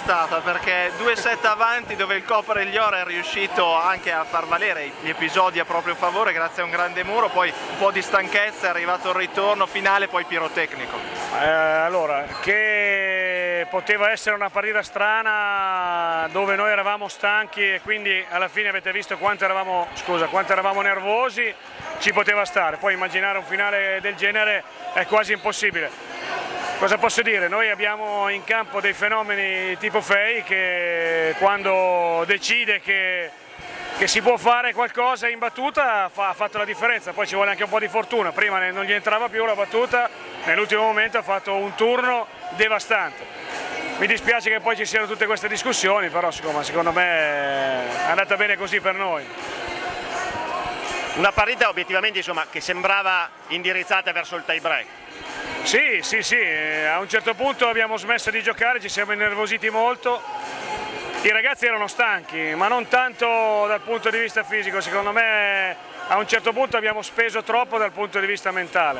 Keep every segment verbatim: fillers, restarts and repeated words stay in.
stata, perché due set avanti dove il Coppa-Regliora è riuscito anche a far valere gli episodi a proprio favore grazie a un grande muro, poi un po' di stanchezza, è arrivato il ritorno finale, poi pirotecnico. Eh, allora, che poteva essere una partita strana dove noi eravamo stanchi e quindi alla fine avete visto quanto eravamo, scusa, quanto eravamo nervosi, ci poteva stare, poi immaginare un finale del genere è quasi impossibile. Cosa posso dire? Noi abbiamo in campo dei fenomeni tipo Fei che quando decide che, che si può fare qualcosa in battuta fa, ha fatto la differenza, poi ci vuole anche un po' di fortuna, prima non gli entrava più la battuta, nell'ultimo momento ha fatto un turno devastante. Mi dispiace che poi ci siano tutte queste discussioni, però insomma, secondo me è andata bene così per noi. Una partita obiettivamente insomma, che sembrava indirizzata verso il tie break. Sì, sì, sì, a un certo punto abbiamo smesso di giocare, ci siamo innervositi molto, i ragazzi erano stanchi, ma non tanto dal punto di vista fisico, secondo me a un certo punto abbiamo speso troppo dal punto di vista mentale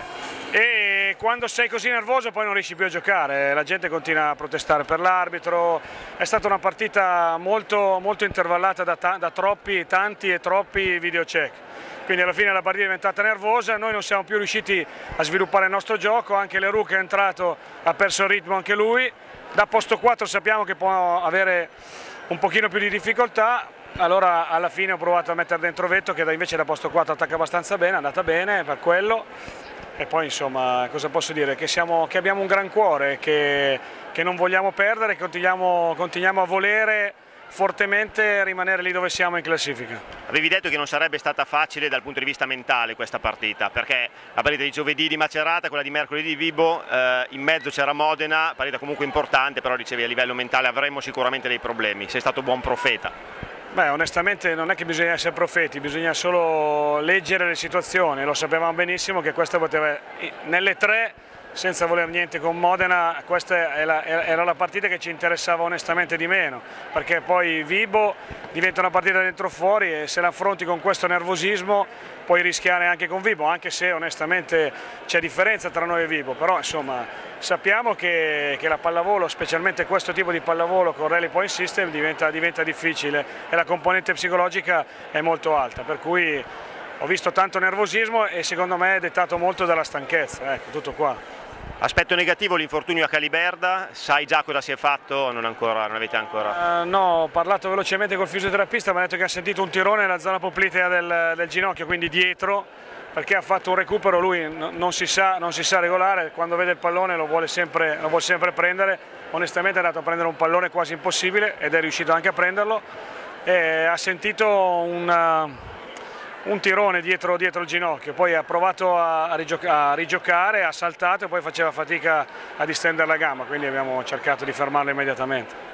e quando sei così nervoso poi non riesci più a giocare, la gente continua a protestare per l'arbitro, è stata una partita molto, molto intervallata da, da troppi, tanti e troppi videocheck. Quindi alla fine la partita è diventata nervosa, noi non siamo più riusciti a sviluppare il nostro gioco, anche Leroux che è entrato ha perso il ritmo anche lui, da posto quattro sappiamo che può avere un pochino più di difficoltà, allora alla fine ho provato a mettere dentro Vetto che invece da posto quattro attacca abbastanza bene, è andata bene per quello e poi insomma cosa posso dire, che, siamo, che abbiamo un gran cuore, che, che non vogliamo perdere, che continuiamo, continuiamo a volere fortemente rimanere lì dove siamo in classifica. Avevi detto che non sarebbe stata facile dal punto di vista mentale questa partita, perché la partita di giovedì di Macerata, quella di mercoledì di Vibo, eh, in mezzo c'era Modena, partita comunque importante, però dicevi a livello mentale avremmo sicuramente dei problemi, sei stato buon profeta. Beh, onestamente non è che bisogna essere profeti, bisogna solo leggere le situazioni, lo sapevamo benissimo che questa poteva, nelle tre, senza voler niente con Modena, questa era la partita che ci interessava onestamente di meno, perché poi Vibo diventa una partita dentro fuori e se la affronti con questo nervosismo puoi rischiare anche con Vibo, anche se onestamente c'è differenza tra noi e Vibo, però insomma sappiamo che, che la pallavolo, specialmente questo tipo di pallavolo con Rally Point System diventa, diventa difficile e la componente psicologica è molto alta, per cui ho visto tanto nervosismo e secondo me è dettato molto dalla stanchezza, ecco, tutto qua. Aspetto negativo l'infortunio a Caliberda, sai già cosa si è fatto o non, ancora, non avete ancora? Uh, no, ho parlato velocemente col fisioterapista, mi ha detto che ha sentito un tirone nella zona poplitea del, del ginocchio, quindi dietro, perché ha fatto un recupero, lui non si sa, non si sa regolare, quando vede il pallone lo vuole sempre, lo vuole sempre prendere, onestamente è andato a prendere un pallone quasi impossibile ed è riuscito anche a prenderlo, e ha sentito una... un tirone dietro, dietro il ginocchio, poi ha provato a, a, rigioca a rigiocare, ha saltato e poi faceva fatica a distendere la gamba, quindi abbiamo cercato di fermarlo immediatamente.